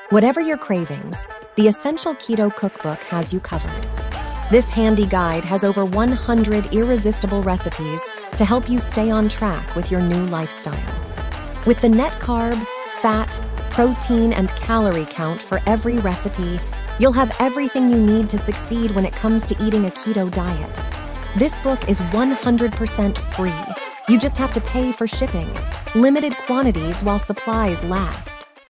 Whatever your cravings, the Essential Keto Cookbook has you covered. This handy guide has over 100 irresistible recipes to help you stay on track with your new lifestyle. With the net carb, fat, protein, and calorie count for every recipe, you'll have everything you need to succeed when it comes to eating a keto diet. This book is 100% free. You just have to pay for shipping. Limited quantities while supplies last.